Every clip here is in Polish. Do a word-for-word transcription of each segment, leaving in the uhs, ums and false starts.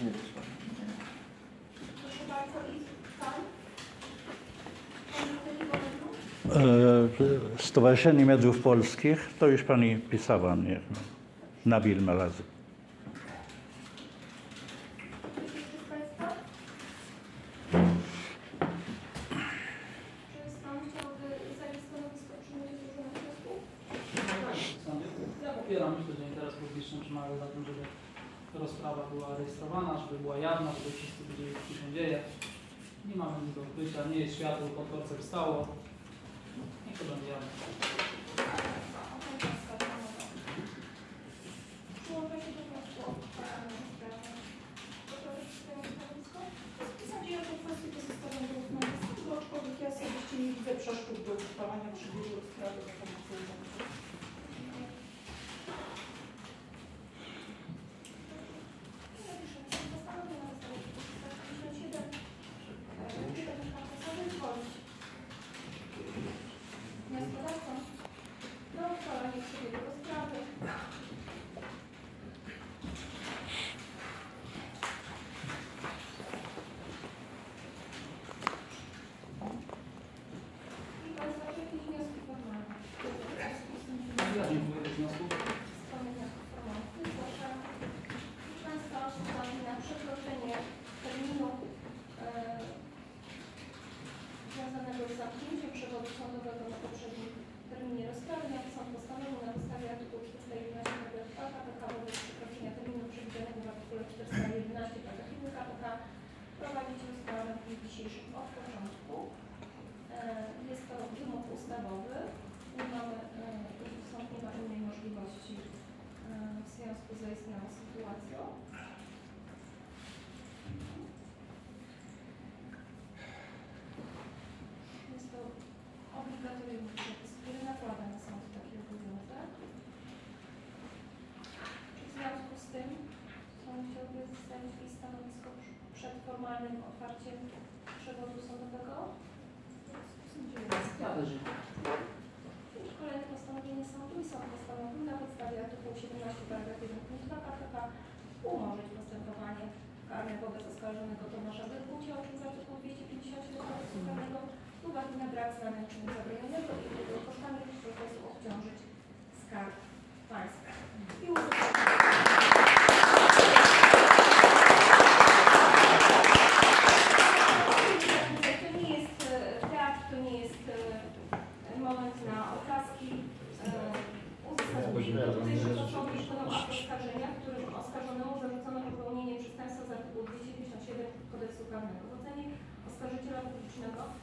Nie wyszło. Proszę bardzo, i pan? Stowarzyszenie Mediów Polskich, to już pani pisała, nie? Nabil Malazy. Ja popieram myślę, że interes publiczny przemawia za tym, żeby rozprawa była rejestrowana, żeby była jawna, żeby wszyscy wiedzieli, co się dzieje. Nie mamy nic do ukrycia, nie jest światło, pod korcem stało. Niech to będzie jawne. Ja osobiście nie widzę przeszkód do uchwalania przebiegu sprawy do pomocy. Wnioskodawcą do uchwalania przebiegu rozprawy. I Państwa jakieś wnioski formalne? Ja dziękuję za wniosków. Strony wniosków formalnych. Zgłaszam. Proszę Państwa, z uwagi na przekroczenie terminu e, związanego z zamknięciem przewodu sądowego na poprzednim terminie rozprawy, jak sąd postanowił na podstawie artykułu czterysta jedenaście paragraf dwa K P K wobec przekroczenia terminu przewidzianego w artykule czterysta jedenaście paragraf jeden K P K prowadzić rozprawę w dniu dzisiejszym od początku. E, jest to wymóg ustawowy. Nie mamy, e, sąd nie ma innej możliwości e, w związku z zaistniałą sytuacją. Jest to obligatoryjny przepis, który nakłada na sąd taki obowiązek. Czy w związku z tym sąd chciałby zostawić jakieś stanowisko przed formalnym otwarciem przewodu sądowego? Ja też Kolejne postanowienie sądu i sąd postanowił na podstawie artykułu siedemnaście paragraf jeden punkt dwa K P K umorzyć postępowanie karne wobec oskarżonego Tomasza Wyrbucia z artykułu dwieście pięćdziesiąt siedem kodeksu karnego z uwagi na brak znamion czynu zabronionego i jego kosztami procesu obciążyć Skarb Państwa. I to nie jest teatr, to nie jest moment na oklaski. Uzasadnienie dotychczas osoby dokonały akt oskarżenia, w którym oskarżonemu zarzucono popełnienie przestępstwa z artykułu dwieście pięćdziesiąt siedem kodeksu karnego. W ocenie oskarżyciela publicznego e,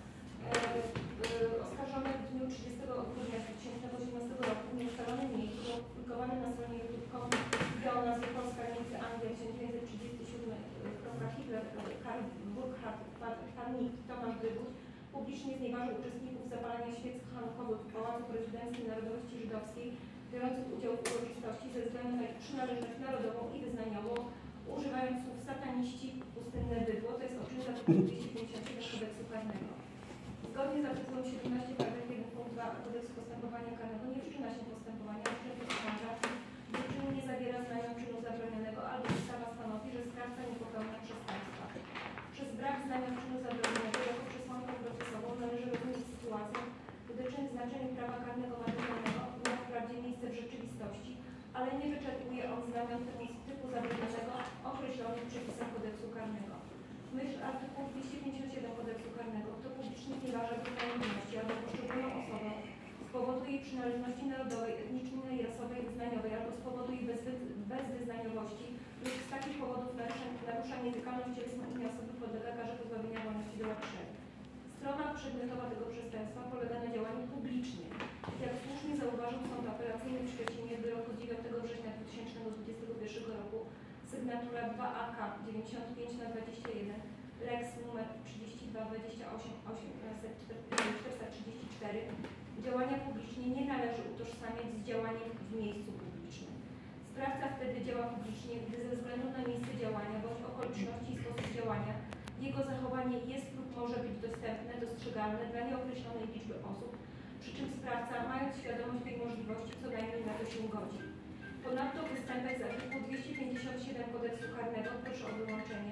e, oskarżony w dniu trzydziestego grudnia dwa tysiące osiemnastego roku w nieustalonym miejscu był opublikowany na stronie YouTube krom wideo o nazwie Polska Niemcy Anglia tysiąc dziewięćset trzydziesty siódmy Hitler Karl Burkhard Warnik Tomasz Wyrbuć publicznie znieważył uczestników zapalania świec hanukowych w Pałacu Prezydenckim Narodowości Żydowskiej, biorących udział w uroczystości ze względu na ich przynależność narodową i wyznaniową, używając słów sataniści, pustynne bydło, to jest odczyt artykułu dwieście pięćdziesiąt siedem kodeksu karnego. Zgodnie z artykułem siedemnaście paragraf jeden punkt dwa kodeksu postępowania karnego nie wszczyna się postępowania w wszczęciu skarga, gdy czyn nie zawiera znamion czynu zabronionego albo ustawa stanowi, że sprawca nie popełnia przestępstwa. Przez brak znamion czynu zabronionego jako przesłankę procesową należy rozumieć sytuację, gdy czyn w znaczeniu prawa karnego materialnego ma wprawdzie miejsce w rzeczywistości, ale nie wyczerpuje on znamion typu zabronionego określonych w przepisach kodeksu karnego. W myśl artykułu dwieście pięćdziesiąt siedem kodeksu karnego, kto publicznie znieważa prawomocności albo poszczególną osobę z powodu jej przynależności narodowej, etnicznej, rasowej, wyznaniowej albo z powodu jej bezwy bezwyznaniowości lub z takich powodów narusza nietykalność cielesną innej osoby podlega karze pozbawienia wolności do lat trzech. Strona przedmiotowa tego przestępstwa polega na działaniu publicznym. Jak słusznie zauważył Sąd Apelacyjny w Szczecinie wyroku dziewiątego września dwa tysiące dwudziestego pierwszego roku, sygnatura dwa A K dziewięćdziesiąt pięć na dwadzieścia jeden, Lex numer trzydzieści dwa dwadzieścia osiem czterysta trzydzieści cztery, działania publicznie nie należy utożsamiać z działaniem w miejscu publicznym. Sprawca wtedy działa publicznie, gdy ze względu na miejsce działania bądź okoliczności i sposób działania jego zachowanie jest lub może być dostępne, dostrzegalne dla nieokreślonej liczby osób, przy czym sprawca, mając świadomość tej możliwości, co najmniej na to się godzi. Ponadto występek z artykułu dwieście pięćdziesiąt siedem kodeksu karnego karnego, proszę o wyłączenie,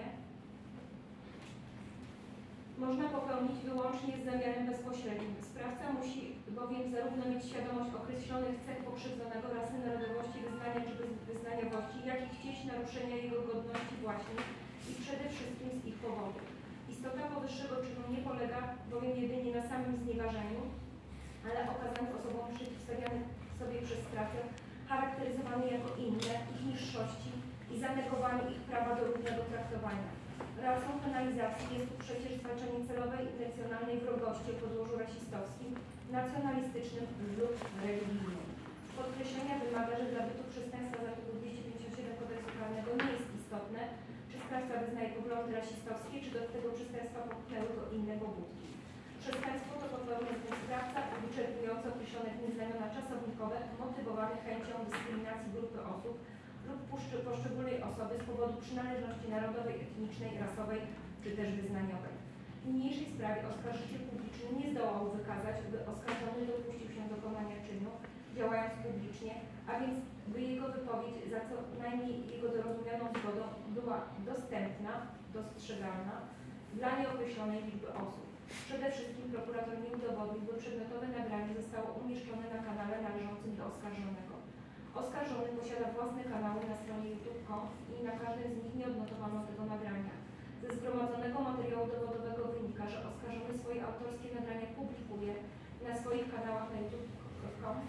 można popełnić wyłącznie z zamiarem bezpośrednim. Sprawca musi bowiem zarówno mieć świadomość określonych cech pokrzywdzonego, rasy, narodowości, wyznania czy wyznaniowości, jak i chcieć naruszenia jego godności właśnie i przede wszystkim z ich powodu. Istota powyższego czynu nie polega bowiem jedynie na samym znieważeniu, ale okazaniu osobom przeciwstawianym sobie przez sprawcę charakteryzowany jako inne, ich niższości i zanegowaniu ich prawa do równego traktowania. Racją penalizacji jest tu przecież zwalczanie celowej, intencjonalnej wrogości o podłożu rasistowskim, nacjonalistycznym lub religijnym. Podkreślenia wymaga, że dla bytu przestępstwa z artykułu dwieście pięćdziesiąt siedem kodeksu karnego nie jest istotne, czy sprawca wyznaje poglądy rasistowskie, czy do tego przestępstwa popchnęły go inne pobudki. Przestępstwo to popełnia z tym sprawca wyczerpująco określone w nim znamiona czasownikowe, motywowane chęcią dyskryminacji grupy osób lub poszczególnej osoby z powodu przynależności narodowej, etnicznej, rasowej czy też wyznaniowej. W niniejszej sprawie oskarżyciel publiczny nie zdołał wykazać, by oskarżony dopuścił się dokonania czynu, działając publicznie, a więc by jego wypowiedź, za co najmniej jego dorozumianą zgodą, była dostępna, dostrzegalna dla nieokreślonej liczby osób. Przede wszystkim prokurator nie udowodnił, by przedmiotowe nagranie zostało umieszczone na kanale należącym do oskarżonego. Oskarżony posiada własne kanały na stronie YouTube kropka com i na każdym z nich nie odnotowano tego nagrania. Ze zgromadzonego materiału dowodowego wynika, że oskarżony swoje autorskie nagrania publikuje na swoich kanałach na YouTube kropka com,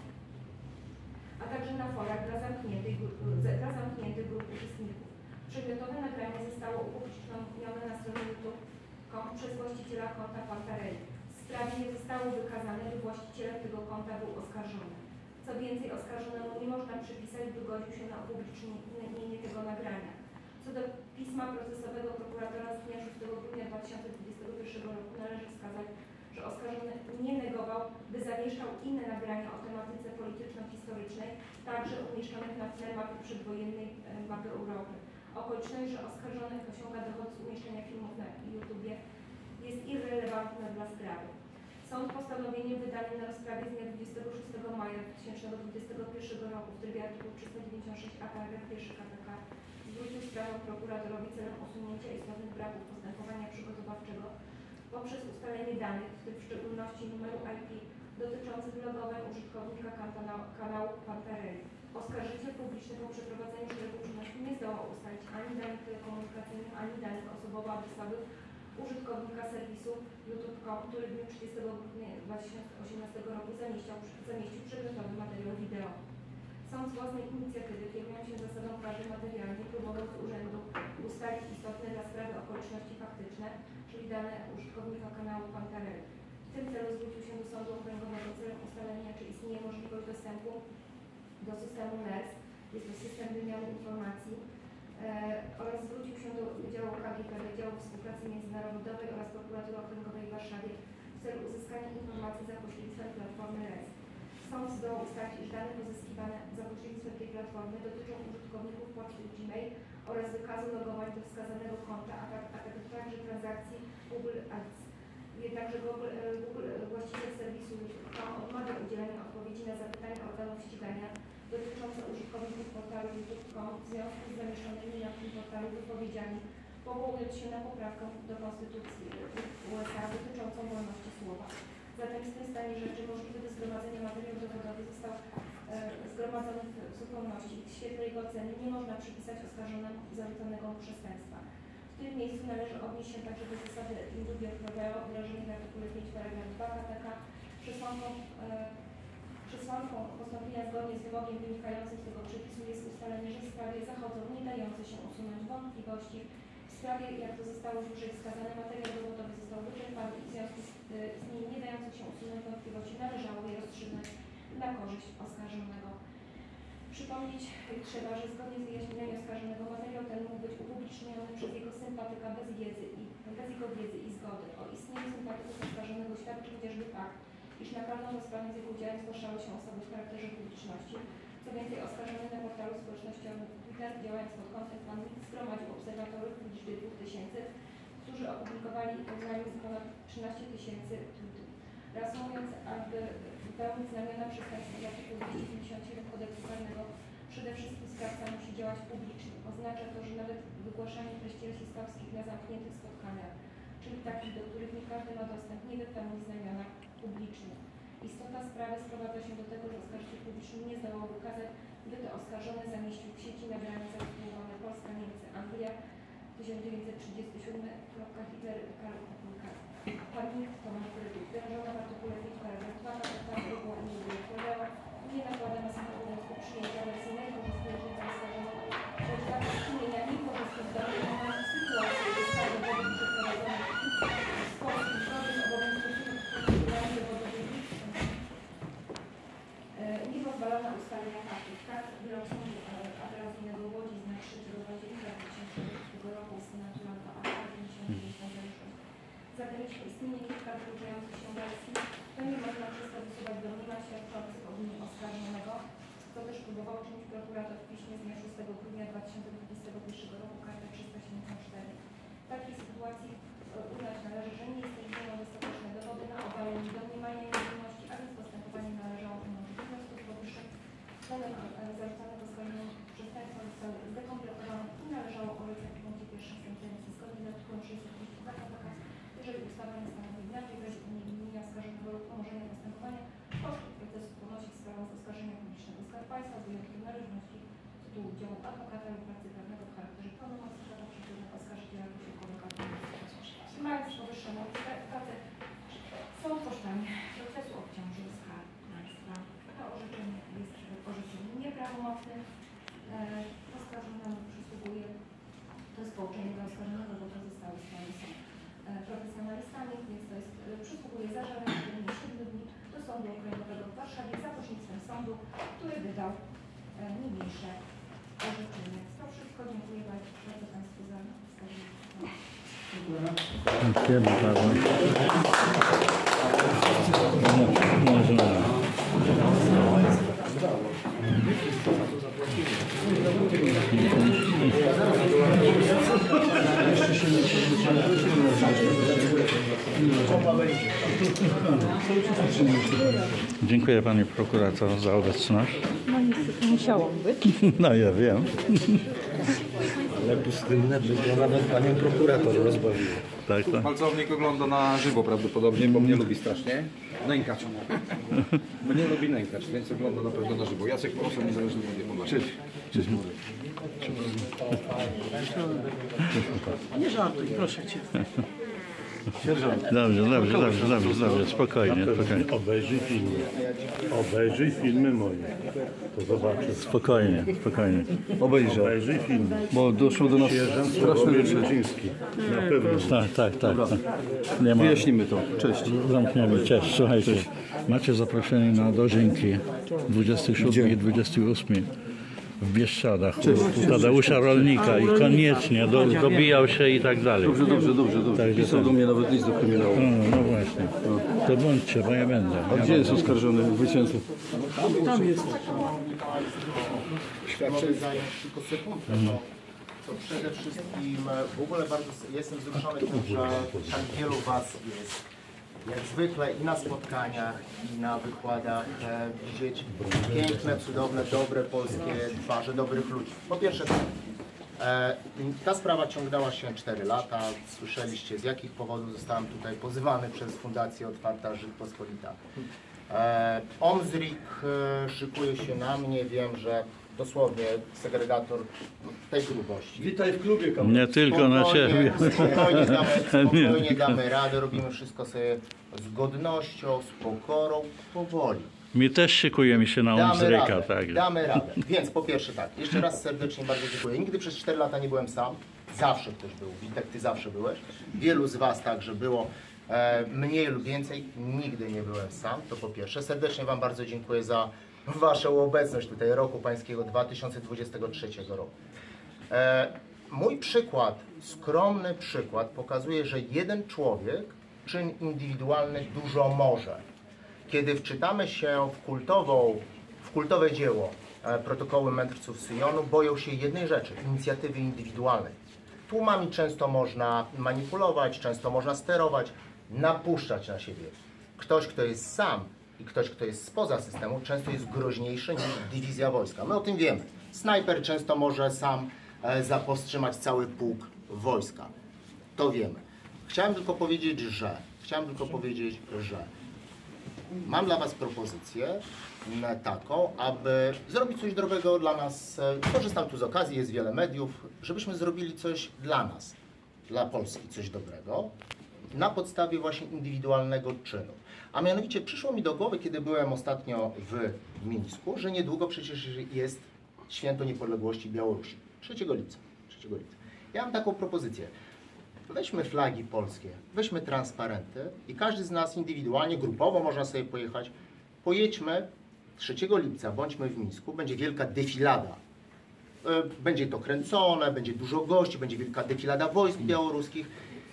a także na forach dla zamkniętych, dla zamkniętych grup uczestników. Przedmiotowe nagranie zostało upublicznione na stronie YouTube kropka com przez właściciela konta Pantarei. W sprawie nie zostało wykazane, by właścicielem tego konta był oskarżony. Co więcej, oskarżonemu nie można przypisać, by godził się na upublicznienie tego nagrania. Co do pisma procesowego prokuratora z dnia szóstego grudnia dwa tysiące dwudziestego pierwszego roku należy wskazać, że oskarżony nie negował, by zamieszczał inne nagrania o tematyce polityczno-historycznej, także umieszczonych na tle mapy przedwojennej mapy Europy. Okoliczność, że oskarżony osiąga dochód z umieszczenia filmów na YouTubie jest irrelevantna dla sprawy. Sąd postanowieniem wydanym na rozprawie z dnia dwudziestego szóstego maja dwa tysiące dwudziestego pierwszego roku w trybie artykułu trzysta dziewięćdziesiąt sześć a paragraf pierwszy K P K zwrócił sprawę prokuratorowi celem usunięcia istotnych braków postępowania przygotowawczego poprzez ustalenie danych, w tym w szczególności numeru I P dotyczących logowań użytkownika kanału Pantarei. Oskarżyciel publiczny po przeprowadzeniu szeregu czynności nie zdołał ustalić ani danych telekomunikacyjnych, ani danych osobowo-adresowych użytkownika serwisu YouTube kropka com, który w dniu trzydziestego grudnia dwa tysiące osiemnastego roku zamieścił, zamieścił przedmiotowy materiał wideo. Sąd z własnej inicjatywy, kierując się zasadą prawdy materialnej, próbował z urzędu ustalić istotne dla sprawy okoliczności faktyczne, czyli dane użytkownika kanału Pantarei. W tym celu zwrócił się do Sądu Okręgowego celem ustalenia, czy istnieje możliwość dostępu do systemu N E R S, jest to system wymiany informacji, e, oraz zwrócił się do Wydziału K G P, Wydziału Współpracy Międzynarodowej oraz Prokuratury Okręgowej w Warszawie w celu uzyskania informacji za pośrednictwem platformy N E R S. Sąd zdołał ustalić, iż dane pozyskiwane za pośrednictwem tej platformy dotyczą użytkowników poczty Gmail oraz wykazu logowań do wskazanego konta, a, tak, a także transakcji Google Ads. Jednakże Google, Google właściciel serwisu YouTube kropka com odmawia udzielenia odpowiedzi na zapytania organów ścigania dotyczące użytkowników portalu YouTube kropka com w związku z zamieszczonymi na tym portalu wypowiedziami, powołując się na poprawkę do Konstytucji U S A dotyczącą wolności słowa. Zatem w tym stanie rzeczy możliwy do zgromadzenia materiału dowodowy został e, zgromadzony w zupełności. W świetle jego oceny nie można przypisać oskarżonemu zarzuconego mu przestępstwa. W tym miejscu należy odnieść się także do zasady indubio pro reo wyrażonej w artykule pięć paragraf dwa K P K. Przesłanką, e, przesłanką postąpienia zgodnie z wymogiem wynikającym z tego przepisu jest ustalenie, że w sprawie zachodzą nie dające się usunąć wątpliwości. W sprawie, jak to zostało już wyżej wskazane, materiał dowodowy został wyczerpany i w związku z istnieniem nie dających się usunąć wątpliwości należało je rozstrzygnąć na korzyść oskarżonego. Przypomnieć trzeba, że zgodnie z wyjaśnieniami oskarżonego materiał ten mógł być upubliczniony przez jego sympatyka bez wiedzy i bez jego wiedzy i zgody. O istnieniu sympatyków oskarżonego świadczy chociażby fakt, iż na każdą rozprawę z jego udziałem zgłaszały się osoby w charakterze publiczności. Co więcej, oskarżony na portalu społecznościowym Twitter, działając pod kątem pandemii, zgromadził obserwatorów w liczbie dwóch tysięcy, którzy opublikowali najmniej ponad trzynaście tysięcy tweetów. Reasumując, aby wypełnić znamiona przestępstwa z artykułu dwieście pięćdziesiąt siedem kodeksu karnego, Przede wszystkim sprawca musi działać publicznie. Oznacza to, że nawet wygłaszanie treści rasistowskich na zamkniętych spotkaniach, czyli takich, do których nie każdy ma dostęp, nie wypełni znamiona publicznie. Istota sprawy sprowadza się do tego, że oskarżyciel publiczny nie zdołał wykazać, gdy to oskarżony zamieścił w sieci na granicach współgrane Polska, Niemcy, Anglia, tysiąc dziewięćset trzydziesty siódmy, Hitler, Karl Publikacja. Pan nikt to ma krytyk. Wyrażona w artykule pięć paragraf dwa na podstawie reguły indywidualnego nie nakłada na sam obowiązku przyjęcia wersji najkorzystniejszej dla oskarżonego, że dla czynienia niekorzystnych do wykonania sytuacji ustawy dowodów przeprowadzonych w polskim prawie obowiązku proceduralnie dowodowych nie pozwala na ustalenia faktów. Tak, wyrok sądu apelacyjnego w Łodzi z dnia trzeciego października dwa tysiące dwudziestego roku z senatoranta A pięćdziesiąt dziewięć sześć. Zagranicznie istnieje kilka wykluczających się wersji, to nie można przez to wysuwać domniemań świadczących o winie oskarżonego, co też próbował czynić prokurator w piśmie z dnia szóstego grudnia dwa tysiące dwudziestego pierwszego roku, karta trzysta siedemdziesiąt cztery. W takiej sytuacji uznać należy, że nie istnieją dostateczne dowody na obalenie domniemania niewinności, a więc postępowanie należało umorzyć. W związku z powyższym celem zarzucanego oskarżonego przestępstwa zostały zdekompletowane i należało orzec w punkcie pierwszym sentencji zgodnie z artykułem sześćset trzydzieści dwa k p k. Jeżeli ustawa nie stanowi inaczej, w razie uniewinnienia oskarżonego lub umorzenia postępowania, koszty procesu ponosi sprawą z oskarżenia publicznego Skarb Państwa z wyjątkiem należności tytułu udziału adwokata lub pracy prawnego w charakterze pełnomocnika przeciwnego oskarżyciela lub adwokata. Mając powyższe motywy, sąd po stanie procesu obciążył Skarb Państwa. To orzeczenie jest orzeczeniem nieprawomocnym. Oskarżonemu przysługuje, to jest pouczenie dla oskarżonego, bo pozostałe strony są profesjonalistami, więc to jest, przysługuje zażalenie w terminie siedmiu dni do Sądu Okręgowego w Warszawie za pośrednictwem sądu, który wydał niniejsze orzeczenie. To wszystko. Dziękuję bardzo Państwu za wskazanie. Dziękujemy bardzo. Dziękuję Pani Prokurator za obecność. No niestety musiałam być. No ja wiem. Ale pustynne było nawet Panią Prokurator rozbawiło. Tak, tak. Palcownik ogląda na żywo prawdopodobnie, bo mnie lubi strasznie. Nękacz. Mnie lubi nękacz, więc ogląda na pewno na żywo. Jacek Proszę, niezależny media. Cześć. Cześć. Nie żartuj, proszę Cię. Dobrze, dobrze, dobrze, dobrze, dobrze, spokojnie, spokojnie. Obejrzyj filmy. Obejrzyj filmy moje. To zobaczysz. Spokojnie, spokojnie. Obejrzę, Obejrzyj filmy. bo doszło do nas Sierżant straszne Sławomir rzeczy. Wilczyński. Na pewno. Tak, tak, tak. tak. Nie ma. Wyjaśnimy to. Cześć. Zamkniemy. Cześć, słuchajcie. Macie zaproszenie na dożynki dwudziestego siódmego i dwudziestego ósmego w Bieszczadach u Tadeusza Rolnika i koniecznie do, dobijał się i tak dalej. Dobrze, dobrze, dobrze. dobrze. Także Pisał tak. do mnie nawet list do kryminału. No, no, no właśnie. To bądźcie, bo ja będę. A Ja gdzie jest będę. oskarżony w Wycięcu? Tam jest. Mogę zająć tylko sekundkę. To, to przede wszystkim w ogóle bardzo jestem wzruszony tym, że tak wielu Was jest. Jak zwykle i na spotkaniach, i na wykładach e, widzieć piękne, cudowne, dobre polskie twarze, dobrych ludzi. Po pierwsze, e, ta sprawa ciągnęła się cztery lata. Słyszeliście, z jakich powodów zostałem tutaj pozywany przez Fundację Otwarta Rzeczpospolita. E, Omzrik e, szykuje się na mnie, wiem, że dosłownie segregator tej grubości. Witaj w klubie, kamerę. Nie tylko na ciebie. Spokojnie damy, spokojnie damy radę, robimy wszystko sobie z godnością, z pokorą, powoli. Mi też szykuje mi się na Damy Umzryka, radę, tak. damy radę. Więc po pierwsze tak, jeszcze raz serdecznie bardzo dziękuję. Nigdy przez cztery lata nie byłem sam, zawsze ktoś był. Witek, Ty zawsze byłeś. Wielu z Was także było. E, mniej lub więcej, nigdy nie byłem sam, to po pierwsze. Serdecznie Wam bardzo dziękuję za Waszą obecność tutaj roku pańskiego dwa tysiące dwudziestego trzeciego roku. E, mój przykład, skromny przykład pokazuje, że jeden człowiek, czyn indywidualny dużo może. Kiedy wczytamy się w, kultową, w kultowe dzieło e, protokoły mędrców Syjonu, boją się jednej rzeczy, inicjatywy indywidualnej. Tłumami często można manipulować, często można sterować, napuszczać na siebie. Ktoś, kto jest sam i ktoś, kto jest spoza systemu, często jest groźniejszy niż dywizja wojska. My o tym wiemy. Snajper często może sam e, zapowstrzymać cały pułk wojska. To wiemy. Chciałem tylko powiedzieć, że chciałem tylko powiedzieć, że mam dla Was propozycję m, taką, aby zrobić coś dobrego dla nas. E, korzystam tu z okazji, jest wiele mediów, żebyśmy zrobili coś dla nas, dla Polski, coś dobrego na podstawie właśnie indywidualnego czynu. A mianowicie przyszło mi do głowy, kiedy byłem ostatnio w Mińsku, że niedługo przecież jest Święto Niepodległości Białorusi. trzeciego lipca. trzeciego lipca. Ja mam taką propozycję. Weźmy flagi polskie, weźmy transparenty i każdy z nas indywidualnie, grupowo można sobie pojechać. Pojedźmy trzeciego lipca, bądźmy w Mińsku, będzie wielka defilada. Będzie to kręcone, będzie dużo gości, będzie wielka defilada wojsk białoruskich.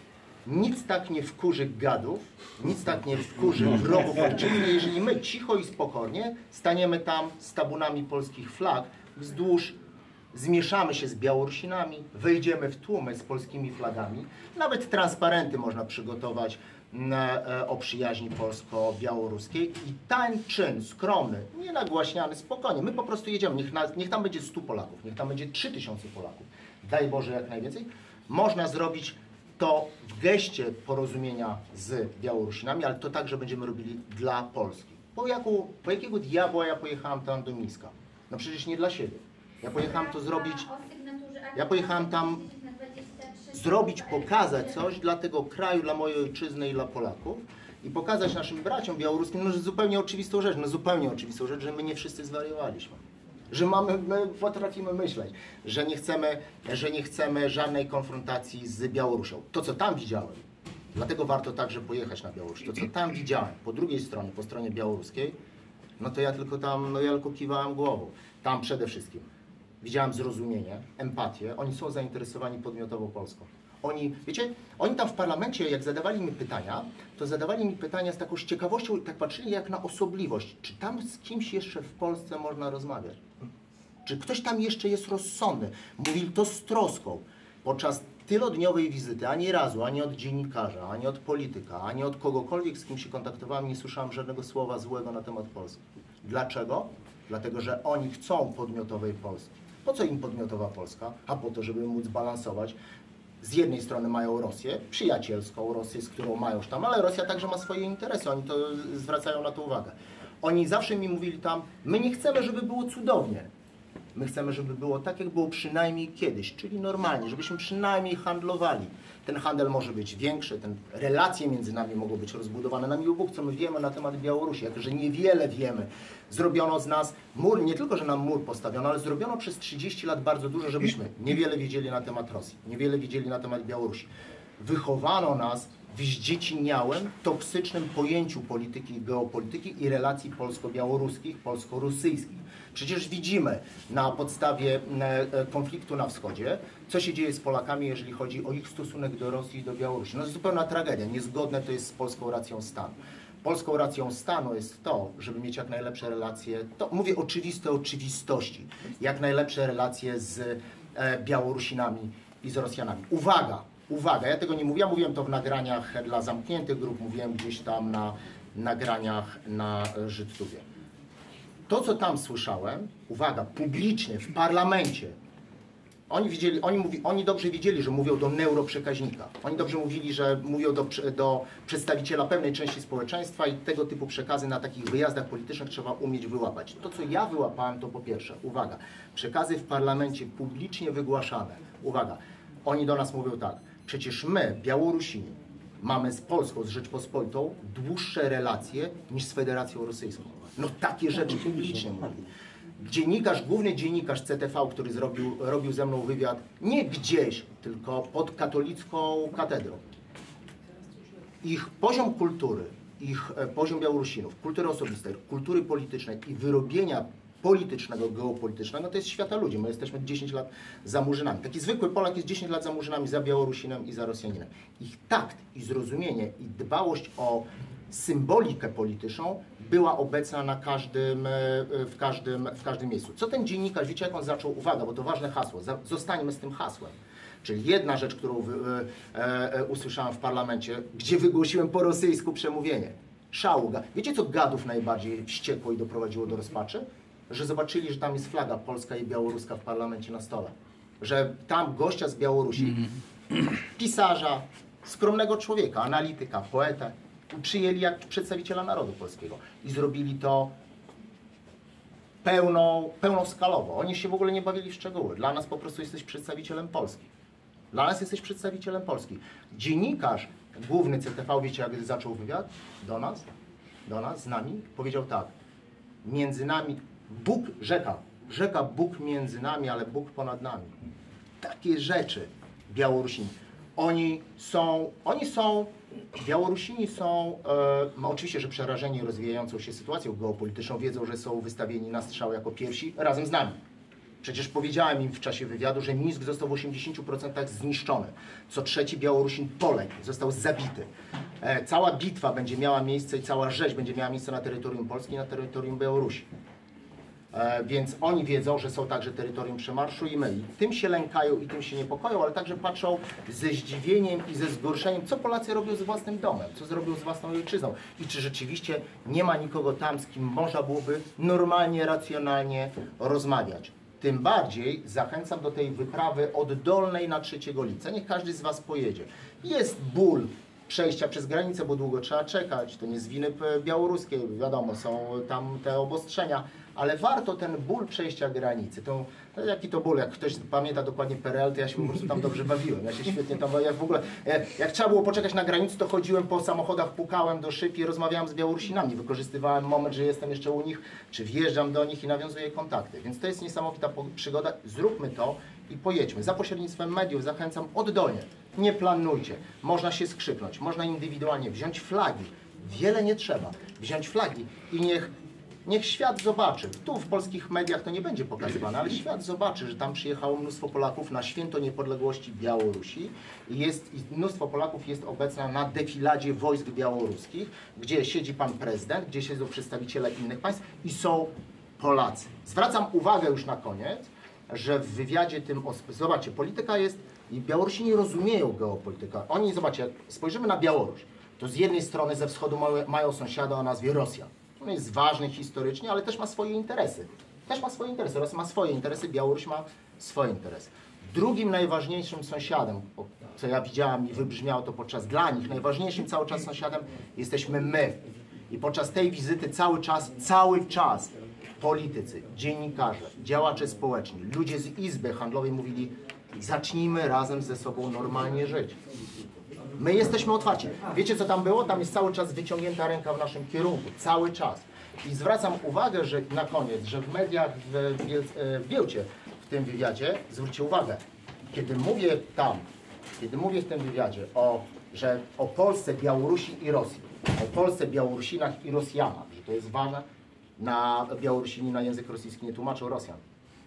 Nic tak nie wkurzy gadów, nic tak nie wkurzy wrogów ojczyzny, jeżeli my cicho i spokojnie staniemy tam z tabunami polskich flag wzdłuż, zmieszamy się z Białorusinami, wejdziemy w tłumy z polskimi flagami, nawet transparenty można przygotować na, e, o przyjaźni polsko-białoruskiej i ten czyn skromny, nie nagłaśniany, spokojnie, my po prostu jedziemy, niech, na, niech tam będzie stu Polaków, niech tam będzie trzy tysiące Polaków, daj Boże jak najwięcej, można zrobić to w geście porozumienia z Białorusinami, ale to także będziemy robili dla Polski. Po, jaku, po jakiego diabła ja pojechałem tam do Mińska? No przecież nie dla siebie. Ja pojechałem to zrobić, ja pojechałem tam zrobić, pokazać coś dla tego kraju, dla mojej ojczyzny i dla Polaków i pokazać naszym braciom białoruskim, no, że zupełnie oczywistą rzecz, no zupełnie oczywistą rzecz, że my nie wszyscy zwariowaliśmy. Że mamy, my potrafimy myśleć, że nie chcemy, że nie chcemy żadnej konfrontacji z Białorusią. To, co tam widziałem, dlatego warto także pojechać na Białoruś, to, co tam widziałem, po drugiej stronie, po stronie białoruskiej, no to ja tylko tam, no ja tylko kiwałem głową. Tam przede wszystkim widziałem zrozumienie, empatię, oni są zainteresowani podmiotowo Polską. Oni, wiecie, oni tam w parlamencie, jak zadawali mi pytania, to zadawali mi pytania z taką ciekawością, tak patrzyli jak na osobliwość. Czy tam z kimś jeszcze w Polsce można rozmawiać? Czy ktoś tam jeszcze jest rozsądny? Mówili to z troską. Podczas tylodniowej wizyty ani razu, ani od dziennikarza, ani od polityka, ani od kogokolwiek, z kim się kontaktowałem, nie słyszałem żadnego słowa złego na temat Polski. Dlaczego? Dlatego, że oni chcą podmiotowej Polski. Po co im podmiotowa Polska? A po to, żeby móc balansować. Z jednej strony mają Rosję, przyjacielską Rosję, z którą mają już tam, ale Rosja także ma swoje interesy, oni to zwracają na to uwagę. Oni zawsze mi mówili tam, my nie chcemy, żeby było cudownie. My chcemy, żeby było tak, jak było przynajmniej kiedyś, czyli normalnie, żebyśmy przynajmniej handlowali. Ten handel może być większy, ten, relacje między nami mogą być rozbudowane. Na miły Bóg, co my wiemy na temat Białorusi, jako że niewiele wiemy. Zrobiono z nas mur, nie tylko, że nam mur postawiono, ale zrobiono przez trzydzieści lat bardzo dużo, żebyśmy niewiele wiedzieli na temat Rosji, niewiele wiedzieli na temat Białorusi. Wychowano nas w zdzieciniałym, toksycznym pojęciu polityki i geopolityki i relacji polsko-białoruskich, polsko-rosyjskich. Przecież widzimy na podstawie konfliktu na wschodzie, co się dzieje z Polakami, jeżeli chodzi o ich stosunek do Rosji i do Białorusi. No to jest zupełna tragedia, niezgodne to jest z polską racją stanu. Polską racją stanu jest to, żeby mieć jak najlepsze relacje, to mówię oczywiste oczywistości, jak najlepsze relacje z e, Białorusinami i z Rosjanami. Uwaga, uwaga, ja tego nie mówię, ja mówiłem to w nagraniach dla zamkniętych grup, mówiłem gdzieś tam na nagraniach na Żydtubie. To, co tam słyszałem, uwaga, publicznie, w parlamencie, oni, widzieli, oni, mówi, oni dobrze wiedzieli, że mówią do neuroprzekaźnika. Oni dobrze mówili, że mówią do, do przedstawiciela pewnej części społeczeństwa i tego typu przekazy na takich wyjazdach politycznych trzeba umieć wyłapać. To, co ja wyłapałem, to po pierwsze, uwaga, przekazy w parlamencie publicznie wygłaszane. Uwaga, oni do nas mówią tak, przecież my, Białorusini, mamy z Polską, z Rzeczpospolitą dłuższe relacje niż z Federacją Rosyjską. No takie rzeczy publicznie mówili. Dziennikarz, główny dziennikarz C T V, który zrobił, robił ze mną wywiad, nie gdzieś, tylko pod katolicką katedrą. Ich poziom kultury, ich poziom Białorusinów, kultury osobistej, kultury politycznej i wyrobienia politycznego, geopolitycznego, to jest świata ludzi. My jesteśmy dziesięć lat za Murzynami. Taki zwykły Polak jest dziesięć lat za Murzynami, za Białorusinem i za Rosjaninem. Ich takt i zrozumienie i dbałość o symbolikę polityczną była obecna na każdym, w, każdym, w każdym miejscu. Co ten dziennikarz, wiecie jak on zaczął? Uwaga, bo to ważne hasło, zostańmy z tym hasłem. Czyli jedna rzecz, którą wy, e, e, usłyszałem w parlamencie, gdzie wygłosiłem po rosyjsku przemówienie. Szału. Wiecie co gadów najbardziej wściekło i doprowadziło do rozpaczy? że zobaczyli, że tam jest flaga polska i białoruska w parlamencie na stole. Że tam gościa z Białorusi, pisarza, skromnego człowieka, analityka, poetę, przyjęli jak przedstawiciela narodu polskiego i zrobili to pełną, pełnoskalowo. Oni się w ogóle nie bawili w szczegóły. Dla nas po prostu jesteś przedstawicielem Polski. Dla nas jesteś przedstawicielem Polski. Dziennikarz główny C T V, wiecie jak zaczął wywiad? Do nas, do nas, z nami, powiedział tak. Między nami Bóg, rzeka, rzeka Bóg między nami, ale Bóg ponad nami. Takie rzeczy Białorusini. Oni są, oni są, Białorusini są, e, oczywiście, że przerażeni rozwijającą się sytuacją geopolityczną, wiedzą, że są wystawieni na strzał jako pierwsi razem z nami. Przecież powiedziałem im w czasie wywiadu, że Mińsk został w osiemdziesięciu procentach zniszczony. Co trzeci Białorusin poległ, został zabity. E, cała bitwa będzie miała miejsce i cała rzeź będzie miała miejsce na terytorium Polski i na terytorium Białorusi. E, więc oni wiedzą, że są także terytorium przemarszu i my. I tym się lękają i tym się niepokoją, ale także patrzą ze zdziwieniem i ze zgorszeniem, co Polacy robią z własnym domem, co zrobią z własną ojczyzną i czy rzeczywiście nie ma nikogo tam, z kim można byłoby normalnie, racjonalnie rozmawiać. Tym bardziej zachęcam do tej wyprawy oddolnej na trzeciego lipca. Niech każdy z Was pojedzie. Jest ból przejścia przez granicę, bo długo trzeba czekać. To nie z winy białoruskiej, wiadomo, są tam te obostrzenia, ale warto ten ból przejścia granicy. To, to jaki to ból? Jak ktoś pamięta dokładnie P R L, to ja się po prostu tam dobrze bawiłem. Ja się świetnie tam jak w ogóle, jak, jak trzeba było poczekać na granicy, to chodziłem po samochodach, pukałem do szyb i rozmawiałem z Białorusinami. Wykorzystywałem moment, że jestem jeszcze u nich, czy wjeżdżam do nich i nawiązuję kontakty. Więc to jest niesamowita przygoda. Zróbmy to i pojedźmy. Za pośrednictwem mediów zachęcam oddolnie. Nie planujcie. Można się skrzyknąć, można indywidualnie wziąć flagi. Wiele nie trzeba. Wziąć flagi i niech Niech świat zobaczy. Tu w polskich mediach to nie będzie pokazywane, ale świat zobaczy, że tam przyjechało mnóstwo Polaków na święto niepodległości Białorusi i, jest, i mnóstwo Polaków jest obecna na defiladzie wojsk białoruskich, gdzie siedzi pan prezydent, gdzie siedzą przedstawiciele innych państw i są Polacy. Zwracam uwagę już na koniec, że w wywiadzie tym, zobaczcie, polityka jest, i Białorusini rozumieją geopolitykę. Oni, zobaczcie, jak spojrzymy na Białoruś, to z jednej strony ze wschodu mają, mają sąsiada o nazwie Rosja. On jest ważny historycznie, ale też ma swoje interesy. Też ma swoje interesy. Rosja ma swoje interesy, Białoruś ma swoje interesy. Drugim najważniejszym sąsiadem, co ja widziałam i wybrzmiało to podczas dla nich, najważniejszym cały czas sąsiadem jesteśmy my. I podczas tej wizyty cały czas, cały czas politycy, dziennikarze, działacze społeczni, ludzie z Izby Handlowej mówili: zacznijmy razem ze sobą normalnie żyć. My jesteśmy otwarci. Wiecie, co tam było? Tam jest cały czas wyciągnięta ręka w naszym kierunku. Cały czas. I zwracam uwagę, że na koniec, że w mediach w, Biel w Białcie, w tym wywiadzie, zwróćcie uwagę, kiedy mówię tam, kiedy mówię w tym wywiadzie o, że o Polsce, Białorusi i Rosji, o Polsce, Białorusinach i Rosjanach, że to jest ważne, na Białorusini na język rosyjski nie tłumaczą Rosjan,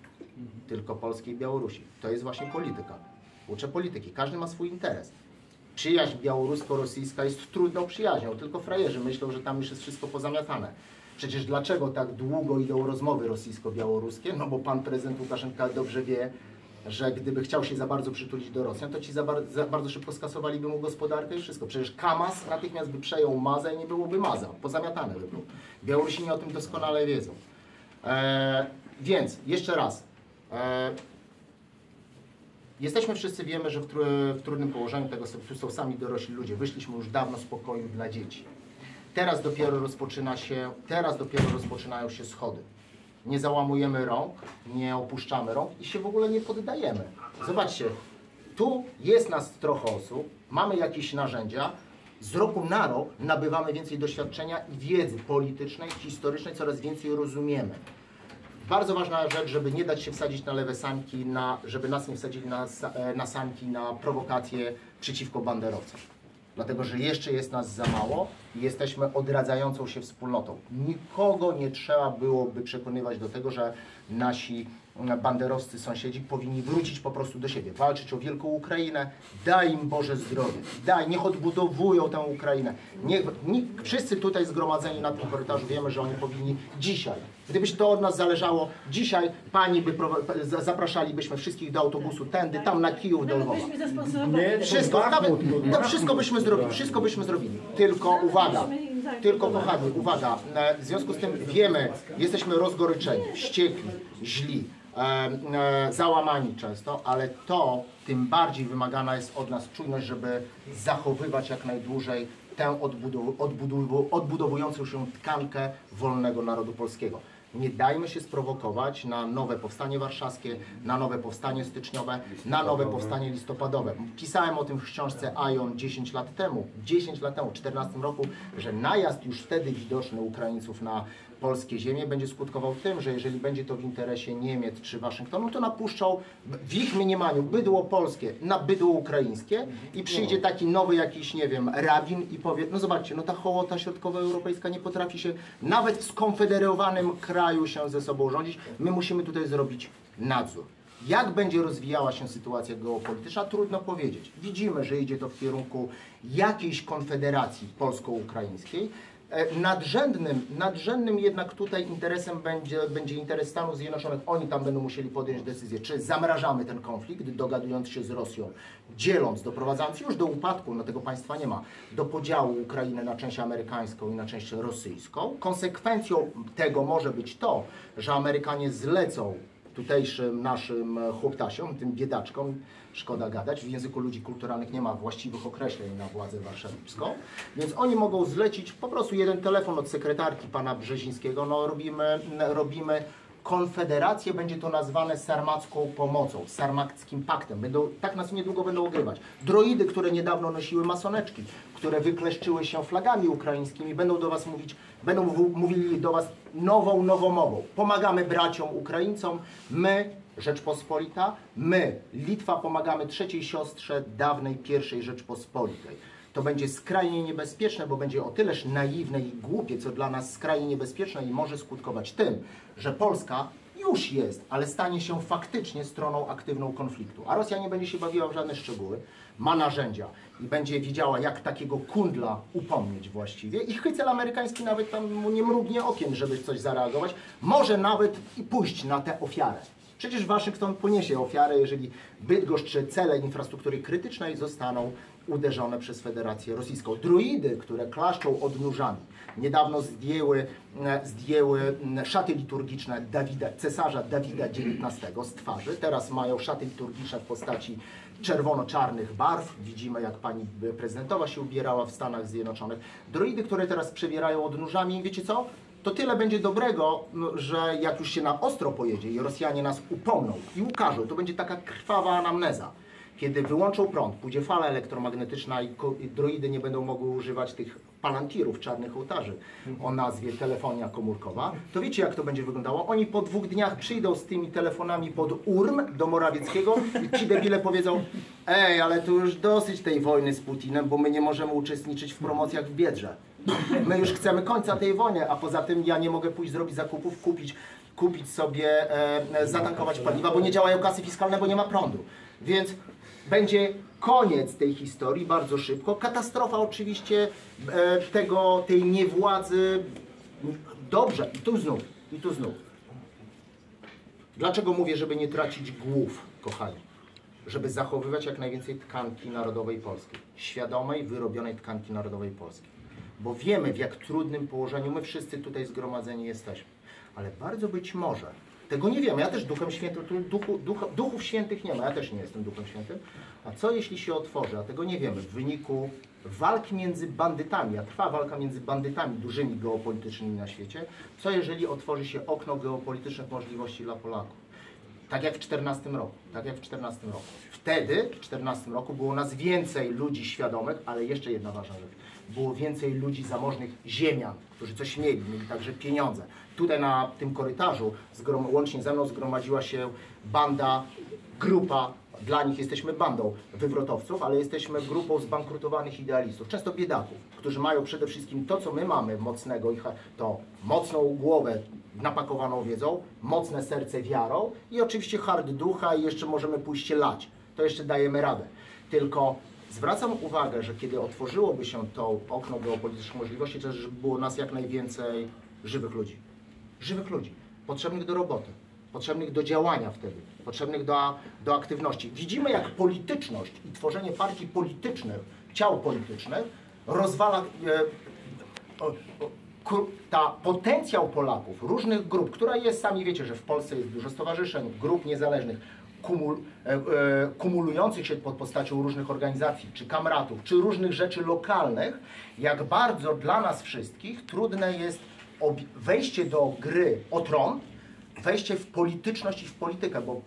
tylko Polskiej i Białorusi. To jest właśnie polityka. Uczę polityki. Każdy ma swój interes. Przyjaźń białorusko-rosyjska jest trudną przyjaźnią, tylko frajerzy myślą, że tam już jest wszystko pozamiatane. Przecież dlaczego tak długo idą rozmowy rosyjsko-białoruskie? No bo pan prezydent Łukaszenka dobrze wie, że gdyby chciał się za bardzo przytulić do Rosjan, to ci za, bar za bardzo szybko skasowaliby mu gospodarkę i wszystko. Przecież Kamaz natychmiast by przejął Mazę i nie byłoby Maza. Pozamiatane by było. Białorusini o tym doskonale wiedzą. Eee, więc, jeszcze raz. Eee, Jesteśmy wszyscy, wiemy, że w, tru, w trudnym położeniu, tego tu są sami dorośli ludzie. Wyszliśmy już dawno z pokoju dla dzieci. Teraz dopiero rozpoczyna się, teraz dopiero rozpoczynają się schody. Nie załamujemy rąk, nie opuszczamy rąk i się w ogóle nie poddajemy. Zobaczcie, tu jest nas trochę osób, mamy jakieś narzędzia, z roku na rok nabywamy więcej doświadczenia i wiedzy politycznej, historycznej, coraz więcej rozumiemy. Bardzo ważna rzecz, żeby nie dać się wsadzić na lewe sanki, na, żeby nas nie wsadzili na, na sanki, na prowokacje przeciwko banderowcom. Dlatego, że jeszcze jest nas za mało i jesteśmy odradzającą się wspólnotą. Nikogo nie trzeba byłoby przekonywać do tego, że nasi banderowscy sąsiedzi powinni wrócić po prostu do siebie, walczyć o wielką Ukrainę, daj im Boże zdrowie, daj, niech odbudowują tę Ukrainę. Niech, niech, wszyscy tutaj zgromadzeni na tym korytarzu wiemy, że oni powinni dzisiaj, gdybyś to od nas zależało, dzisiaj pani by zapraszalibyśmy wszystkich do autobusu tędy, tam na Kijów, do Lwowa. Nie, wszystko, nawet, no wszystko byśmy zrobili, wszystko byśmy zrobili, tylko uwaga, tylko kochani, uwaga, e, w związku z tym wiemy, jesteśmy rozgoryczeni, wściekli, źli, e, e, załamani często, ale to tym bardziej wymagana jest od nas czujność, żeby zachowywać jak najdłużej tę odbudow odbudow odbudowującą się tkankę wolnego narodu polskiego. Nie dajmy się sprowokować na nowe powstanie warszawskie, na nowe powstanie styczniowe, na nowe powstanie listopadowe. Pisałem o tym w książce Ion dziesięć lat temu, dziesięć lat temu, w czternastym roku, że najazd już wtedy widoczny Ukraińców na polskie ziemie będzie skutkował tym, że jeżeli będzie to w interesie Niemiec czy Waszyngtonu, to napuszczą w ich mniemaniu bydło polskie na bydło ukraińskie i przyjdzie taki nowy jakiś, nie wiem, rabin i powie, no zobaczcie, no ta hołota środkowoeuropejska nie potrafi się nawet w skonfederowanym kraju się ze sobą rządzić, my musimy tutaj zrobić nadzór. Jak będzie rozwijała się sytuacja geopolityczna, trudno powiedzieć. Widzimy, że idzie to w kierunku jakiejś konfederacji polsko-ukraińskiej. Nadrzędnym, nadrzędnym jednak tutaj interesem będzie, będzie interes Stanów Zjednoczonych. Oni tam będą musieli podjąć decyzję, czy zamrażamy ten konflikt, dogadując się z Rosją, dzieląc, doprowadzając już do upadku, no tego państwa nie ma, do podziału Ukrainy na część amerykańską i na część rosyjską. Konsekwencją tego może być to, że Amerykanie zlecą tutejszym naszym chłoptasiom, tym biedaczkom, szkoda gadać, w języku ludzi kulturalnych nie ma właściwych określeń na władzę warszawską, więc oni mogą zlecić po prostu jeden telefon od sekretarki pana Brzezińskiego, no robimy, robimy konfederację, będzie to nazwane sarmacką pomocą, sarmackim paktem, będą, tak nas niedługo będą ogrywać. Droidy, które niedawno nosiły masoneczki, które wykleszczyły się flagami ukraińskimi, będą do was mówić, będą mówili do was nową, nowomową. Pomagamy braciom Ukraińcom, my, Rzeczpospolita, my, Litwa, pomagamy trzeciej siostrze dawnej pierwszej Rzeczpospolitej. To będzie skrajnie niebezpieczne, bo będzie o tyleż naiwne i głupie, co dla nas skrajnie niebezpieczne i może skutkować tym, że Polska już jest, ale stanie się faktycznie stroną aktywną konfliktu. A Rosja nie będzie się bawiła w żadne szczegóły, ma narzędzia i będzie wiedziała, jak takiego kundla upomnieć właściwie. I hycel amerykański nawet tam mu nie mrugnie okiem, żeby coś zareagować. Może nawet i pójść na tę ofiarę. Przecież Waszyngton poniesie ofiarę, jeżeli Bydgoszcz czy cele infrastruktury krytycznej zostaną uderzone przez Federację Rosyjską. Druidy, które klaszczą odnóżami, niedawno zdjęły, zdjęły szaty liturgiczne Dawida, cesarza Dawida dziewiętnastego z twarzy. Teraz mają szaty liturgiczne w postaci czerwono-czarnych barw. Widzimy, jak pani prezydentowa się ubierała w Stanach Zjednoczonych. Droidy, które teraz przebierają odnóżami, wiecie co? To tyle będzie dobrego, że jak już się na ostro pojedzie i Rosjanie nas upomną i ukażą, to będzie taka krwawa anamneza. Kiedy wyłączą prąd, pójdzie fala elektromagnetyczna i droidy nie będą mogły używać tych palantirów, czarnych ołtarzy o nazwie telefonia komórkowa, to wiecie, jak to będzie wyglądało? Oni po dwóch dniach przyjdą z tymi telefonami pod urm do Morawieckiego i ci debile powiedzą: ej, ale tu już dosyć tej wojny z Putinem, bo my nie możemy uczestniczyć w promocjach w Biedrze. My już chcemy końca tej wojny, a poza tym ja nie mogę pójść zrobić zakupów, kupić, kupić sobie, e, zatankować paliwa, bo nie działają kasy fiskalne, bo nie ma prądu. Więc będzie koniec tej historii bardzo szybko. Katastrofa oczywiście e, tego, tej niewładzy. Dobrze, i tu znów, i tu znów. Dlaczego mówię, żeby nie tracić głów, kochani? Żeby zachowywać jak najwięcej tkanki narodowej polskiej. Świadomej, wyrobionej tkanki narodowej polskiej. Bo wiemy, w jak trudnym położeniu my wszyscy tutaj zgromadzeni jesteśmy. Ale bardzo być może, tego nie wiemy, ja też Duchem Świętym, tu duchu, duch, Duchów Świętych nie ma, ja też nie jestem Duchem Świętym. A co jeśli się otworzy, a tego nie wiemy, w wyniku walk między bandytami, a trwa walka między bandytami dużymi geopolitycznymi na świecie, co jeżeli otworzy się okno geopolitycznych możliwości dla Polaków? Tak jak w czternastym roku, tak jak w czternastym roku. Wtedy, w czternastym roku, było nas więcej ludzi świadomych, ale jeszcze jedna ważna rzecz. Było więcej ludzi zamożnych ziemian, którzy coś mieli, mieli także pieniądze. Tutaj na tym korytarzu, łącznie ze mną, zgromadziła się banda, grupa, dla nich jesteśmy bandą wywrotowców, ale jesteśmy grupą zbankrutowanych idealistów, często biedaków, którzy mają przede wszystkim to, co my mamy mocnego, to mocną głowę napakowaną wiedzą, mocne serce wiarą i oczywiście hard ducha i jeszcze możemy pójść się lać. To jeszcze dajemy radę. Tylko zwracam uwagę, że kiedy otworzyłoby się to okno geopolitycznych możliwości, to żeby było nas jak najwięcej żywych ludzi. Żywych ludzi, potrzebnych do roboty, potrzebnych do działania wtedy, potrzebnych do, do aktywności. Widzimy, jak polityczność i tworzenie partii politycznych, ciał politycznych rozwala, e, o, o, ta potencjał Polaków, różnych grup, która jest, sami wiecie, że w Polsce jest dużo stowarzyszeń, grup niezależnych, kumul, e, e, kumulujących się pod postacią różnych organizacji, czy kamratów, czy różnych rzeczy lokalnych, jak bardzo dla nas wszystkich trudne jest wejście do gry o tron, wejście w polityczność i w politykę, bo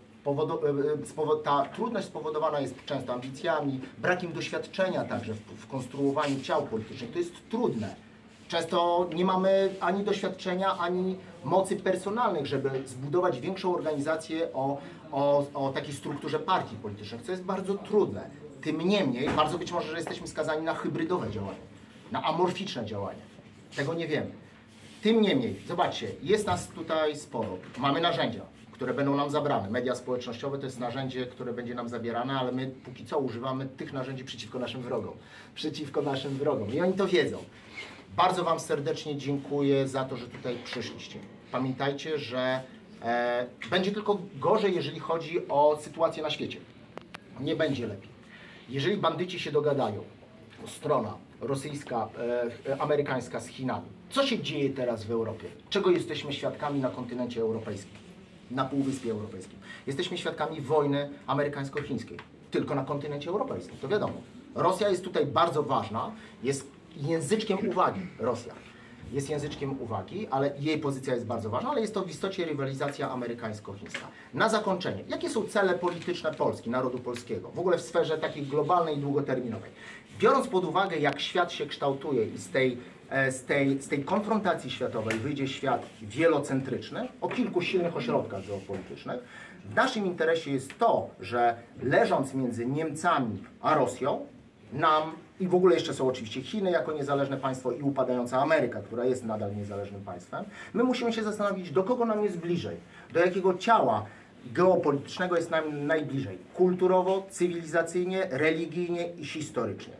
ta trudność spowodowana jest często ambicjami, brakiem doświadczenia także w, w konstruowaniu ciał politycznych. To jest trudne. Często nie mamy ani doświadczenia, ani mocy personalnych, żeby zbudować większą organizację o, o, o takiej strukturze partii politycznych, co jest bardzo trudne. Tym niemniej, bardzo być może, że jesteśmy skazani na hybrydowe działanie, na amorficzne działanie. Tego nie wiemy. Tym niemniej, zobaczcie, jest nas tutaj sporo. Mamy narzędzia, które będą nam zabrane. Media społecznościowe to jest narzędzie, które będzie nam zabierane, ale my póki co używamy tych narzędzi przeciwko naszym wrogom. Przeciwko naszym wrogom. I oni to wiedzą. Bardzo Wam serdecznie dziękuję za to, że tutaj przyszliście. Pamiętajcie, że e, będzie tylko gorzej, jeżeli chodzi o sytuację na świecie. Nie będzie lepiej. Jeżeli bandyci się dogadają, strona rosyjska, e, amerykańska z Chinami, co się dzieje teraz w Europie? Czego jesteśmy świadkami na kontynencie europejskim? Na Półwyspie Europejskim. Jesteśmy świadkami wojny amerykańsko-chińskiej. Tylko na kontynencie europejskim, to wiadomo. Rosja jest tutaj bardzo ważna, jest języczkiem uwagi, Rosja. Jest języczkiem uwagi, ale jej pozycja jest bardzo ważna, ale jest to w istocie rywalizacja amerykańsko-chińska. Na zakończenie, jakie są cele polityczne Polski, narodu polskiego, w ogóle w sferze takiej globalnej i długoterminowej? Biorąc pod uwagę, jak świat się kształtuje i z tej Z tej, z tej konfrontacji światowej wyjdzie świat wielocentryczny, o kilku silnych ośrodkach geopolitycznych. W naszym interesie jest to, że leżąc między Niemcami a Rosją, nam, i w ogóle jeszcze są oczywiście Chiny jako niezależne państwo i upadająca Ameryka, która jest nadal niezależnym państwem, my musimy się zastanowić, do kogo nam jest bliżej, do jakiego ciała geopolitycznego jest nam najbliżej, kulturowo, cywilizacyjnie, religijnie i historycznie.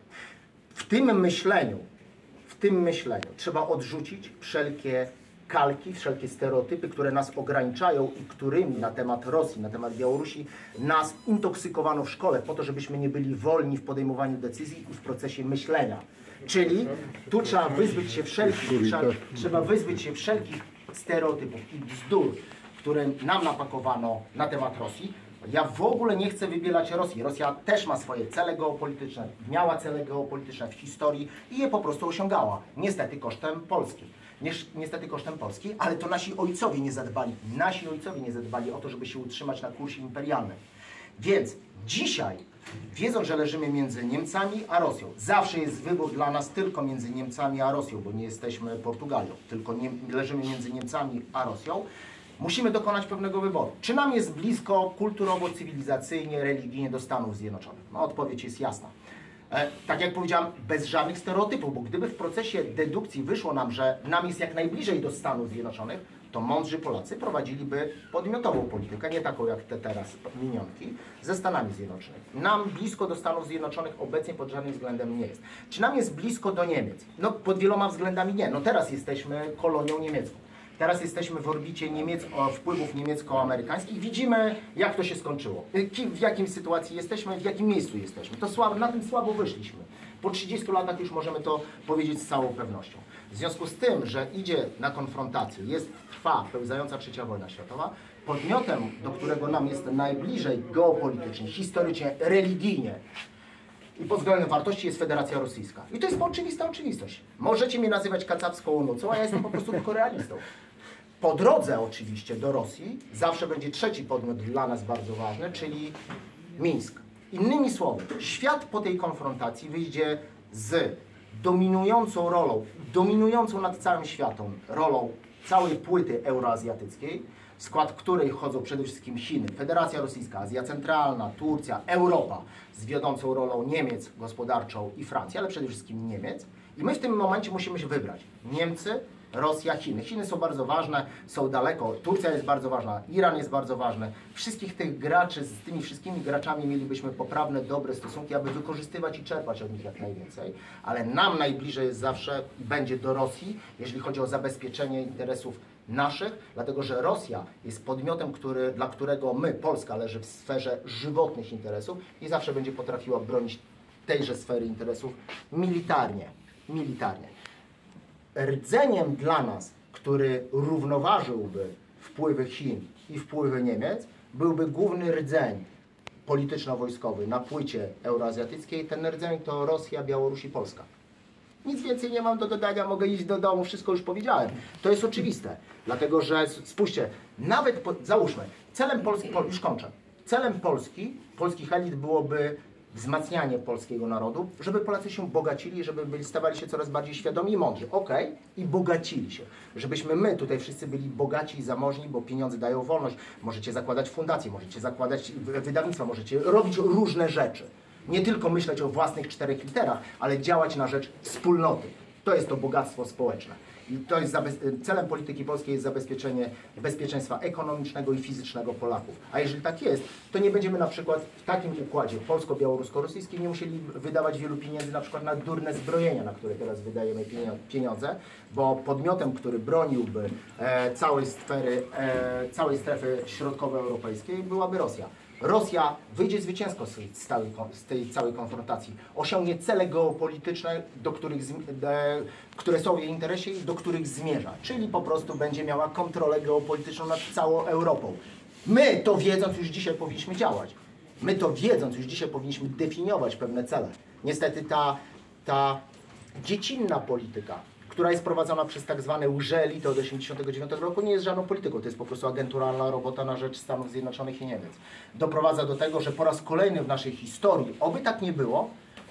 W tym myśleniu W tym myśleniu trzeba odrzucić wszelkie kalki, wszelkie stereotypy, które nas ograniczają i którymi na temat Rosji, na temat Białorusi nas intoksykowano w szkole po to, żebyśmy nie byli wolni w podejmowaniu decyzji i w procesie myślenia. Czyli tu trzeba wyzbyć się wszelkich, trzeba, trzeba wyzbyć się wszelkich stereotypów i bzdur, które nam napakowano na temat Rosji. Ja w ogóle nie chcę wybielać Rosji. Rosja też ma swoje cele geopolityczne, miała cele geopolityczne w historii i je po prostu osiągała. Niestety kosztem Polski. Niestety kosztem Polski, ale to nasi ojcowie nie zadbali. Nasi ojcowie nie zadbali o to, żeby się utrzymać na kursie imperialnym. Więc dzisiaj, wiedząc, że leżymy między Niemcami a Rosją, zawsze jest wybór dla nas tylko między Niemcami a Rosją, bo nie jesteśmy Portugalią, tylko nie, leżymy między Niemcami a Rosją, musimy dokonać pewnego wyboru. Czy nam jest blisko kulturowo, cywilizacyjnie, religijnie do Stanów Zjednoczonych? No, odpowiedź jest jasna. E, tak jak powiedziałam, bez żadnych stereotypów, bo gdyby w procesie dedukcji wyszło nam, że nam jest jak najbliżej do Stanów Zjednoczonych, to mądrzy Polacy prowadziliby podmiotową politykę, nie taką jak te teraz minionki, ze Stanami Zjednoczonymi. Nam blisko do Stanów Zjednoczonych obecnie pod żadnym względem nie jest. Czy nam jest blisko do Niemiec? No pod wieloma względami nie. No teraz jesteśmy kolonią niemiecką. Teraz jesteśmy w orbicie niemiecko, wpływów niemiecko-amerykańskich. Widzimy, jak to się skończyło. W jakiej sytuacji jesteśmy, w jakim miejscu jesteśmy. To słabo, na tym słabo wyszliśmy. Po trzydziestu latach już możemy to powiedzieć z całą pewnością. W związku z tym, że idzie na konfrontację, jest, trwa pełzająca trzecia wojna światowa, podmiotem, do którego nam jest najbliżej geopolitycznie, historycznie, religijnie i pod względem wartości jest Federacja Rosyjska. I to jest oczywista oczywistość. Możecie mnie nazywać kacapską nocą, a ja jestem po prostu tylko realistą. Po drodze oczywiście do Rosji zawsze będzie trzeci podmiot dla nas bardzo ważny, czyli Mińsk. Innymi słowy, świat po tej konfrontacji wyjdzie z dominującą rolą, dominującą nad całym światem rolą całej płyty euroazjatyckiej, w skład której wchodzą przede wszystkim Chiny, Federacja Rosyjska, Azja Centralna, Turcja, Europa z wiodącą rolą Niemiec gospodarczą i Francji, ale przede wszystkim Niemiec. I my w tym momencie musimy się wybrać. Niemcy, Rosja, Chiny. Chiny są bardzo ważne, są daleko. Turcja jest bardzo ważna, Iran jest bardzo ważny. Wszystkich tych graczy, z tymi wszystkimi graczami mielibyśmy poprawne, dobre stosunki, aby wykorzystywać i czerpać od nich jak najwięcej. Ale nam najbliżej jest zawsze i będzie do Rosji, jeżeli chodzi o zabezpieczenie interesów naszych, dlatego że Rosja jest podmiotem, który, dla którego my, Polska, leży w sferze żywotnych interesów i zawsze będzie potrafiła bronić tejże sfery interesów militarnie. militarnie. rdzeniem dla nas, który równoważyłby wpływy Chin i wpływy Niemiec, byłby główny rdzeń polityczno-wojskowy na płycie euroazjatyckiej. Ten rdzeń to Rosja, Białoruś i Polska. Nic więcej nie mam do dodania, mogę iść do domu, wszystko już powiedziałem. To jest oczywiste, dlatego że spójrzcie, nawet, po, załóżmy, celem Polski, już kończę, celem Polski, polskich elit byłoby wzmacnianie polskiego narodu, żeby Polacy się bogacili, żeby byli, stawali się coraz bardziej świadomi i mądrzy. Okej, okay. I bogacili się. Żebyśmy my tutaj wszyscy byli bogaci i zamożni, bo pieniądze dają wolność. Możecie zakładać fundacje, możecie zakładać wydawnictwa, możecie robić różne rzeczy. Nie tylko myśleć o własnych czterech literach, ale działać na rzecz wspólnoty. To jest to bogactwo społeczne. I to jest celem polityki polskiej jest zabezpieczenie bezpieczeństwa ekonomicznego i fizycznego Polaków. A jeżeli tak jest, to nie będziemy na przykład w takim układzie polsko-białorusko-rosyjskim nie musieli wydawać wielu pieniędzy na przykład na durne zbrojenia, na które teraz wydajemy pieniądze, bo podmiotem, który broniłby e, całej sfery, e, całej strefy środkowoeuropejskiej byłaby Rosja. Rosja wyjdzie zwycięsko z tej, z tej całej konfrontacji, osiągnie cele geopolityczne, do których, de, które są w jej interesie i do których zmierza, czyli po prostu będzie miała kontrolę geopolityczną nad całą Europą. My to wiedząc już dzisiaj powinniśmy działać. My to wiedząc już dzisiaj powinniśmy definiować pewne cele. Niestety ta, ta dziecinna polityka, która jest prowadzona przez tak zwane łże-elity od osiemdziesiątego dziewiątego roku, nie jest żadną polityką. To jest po prostu agenturalna robota na rzecz Stanów Zjednoczonych i Niemiec. Doprowadza do tego, że po raz kolejny w naszej historii, oby tak nie było,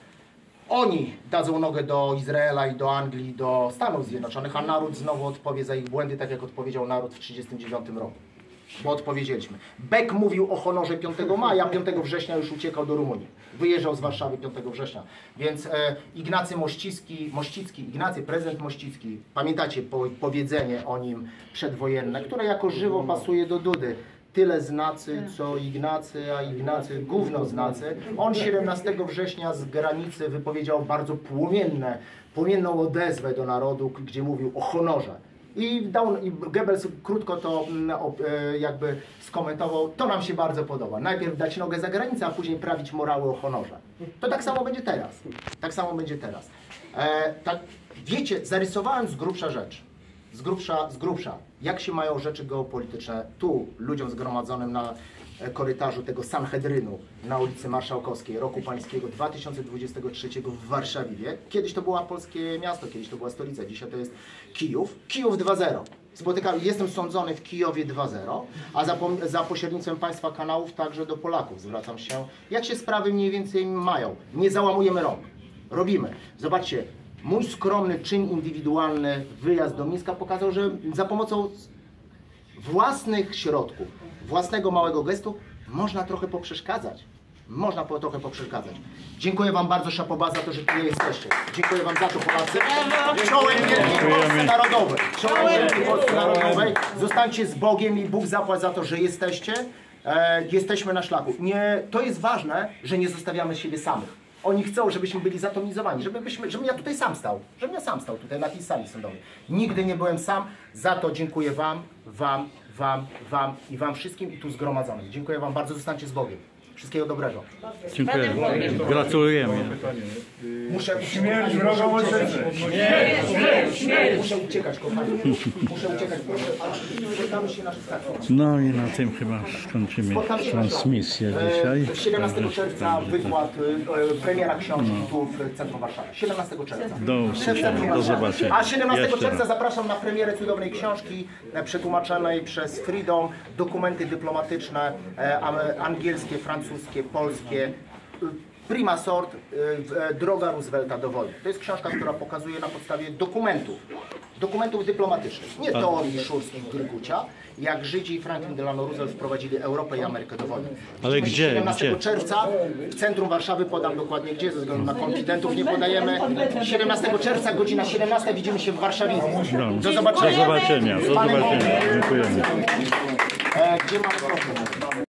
oni dadzą nogę do Izraela i do Anglii, do Stanów Zjednoczonych, a naród znowu odpowie za ich błędy, tak jak odpowiedział naród w tysiąc dziewięćset trzydziestym dziewiątym roku. Bo odpowiedzieliśmy. Beck mówił o honorze piątego maja, piątego września już uciekał do Rumunii. Wyjeżdżał z Warszawy piątego września. Więc e, Ignacy Mościcki, Mościcki, Ignacy, prezydent Mościcki, pamiętacie po, powiedzenie o nim przedwojenne, które jako żywo pasuje do Dudy. Tyle znacy, co Ignacy, a Ignacy gówno znacy. On siedemnastego września z granicy wypowiedział bardzo płomienne, płomienną odezwę do narodu, gdzie mówił o honorze. I, dał, i Goebbels krótko to jakby skomentował, to nam się bardzo podoba. Najpierw dać nogę za granicę, a później prawić morały o honorze. To tak samo będzie teraz. Tak samo będzie teraz. E, tak, wiecie, zarysowałem z grubsza rzecz. Z grubsza, z grubsza, jak się mają rzeczy geopolityczne tu, ludziom zgromadzonym na korytarzu tego Sanhedrynu na ulicy Marszałkowskiej roku pańskiego dwa tysiące dwudziestego trzeciego w Warszawie. Kiedyś to była polskie miasto, kiedyś to była stolica, dzisiaj to jest Kijów. Kijów dwa zero. Spotykam, jestem sądzony w Kijowie dwa zero, a za, za pośrednictwem Państwa kanałów także do Polaków zwracam się. Jak się sprawy mniej więcej mają? Nie załamujemy rąk. Robimy. Zobaczcie, mój skromny czyn indywidualny, wyjazd do Mińska pokazał, że za pomocą własnych środków, własnego małego gestu można trochę poprzeszkadzać. Można po, trochę poprzeszkadzać. Dziękuję Wam bardzo, szapoba, za to, że tu jesteście. Dziękuję Wam za to, Polacy. Czołem Wielkiej Polsce Narodowej. Czołem Wielkiej Polsce Narodowej. Zostańcie z Bogiem i Bóg zapłać za to, że jesteście. E, jesteśmy na szlaku. Nie, to jest ważne, że nie zostawiamy siebie samych. Oni chcą, żebyśmy byli zatomizowani, żebyśmy, żebym ja tutaj sam stał, żebym ja sam stał tutaj na tej sali sądowej. Nigdy nie byłem sam, za to dziękuję Wam, Wam, Wam, Wam i Wam wszystkim i tu zgromadzonym. Dziękuję Wam bardzo, zostańcie z Bogiem. Wszystkiego dobrego. Dziękuję. Gratulujemy. Muszę Śmierć wrogom ojczyzny. Muszę uciekać, kochani. Muszę uciekać, proszę. Spotkamy się na szybkach. No i na tym chyba skończymy transmisję dzisiaj. siedemnastego czerwca wykład, premiera książki tu w centrum Warszawy. siedemnastego czerwca. Do usłyszenia, do zobaczenia. A siedemnastego Jeszcze czerwca raz. zapraszam na premierę cudownej książki przetłumaczonej przez Freedom. Dokumenty dyplomatyczne, angielskie, francuskie, polskie. Prima sort, droga Roosevelta do wojny. To jest książka, która pokazuje na podstawie dokumentów, dokumentów dyplomatycznych, nie teorii szurskich Grygucia, jak Żydzi i Franklin Delano Roosevelt wprowadzili Europę i Amerykę do wojny. Ale gdzie? siedemnastego Gdzie? czerwca w centrum Warszawy, podam dokładnie gdzie, ze względu na konfidentów nie podajemy. siedemnastego czerwca, godzina siedemnasta, widzimy się w Warszawie. Do zobaczenia. Do zobaczenia. Do zobaczenia. Dziękujemy. E, gdzie mamy problem?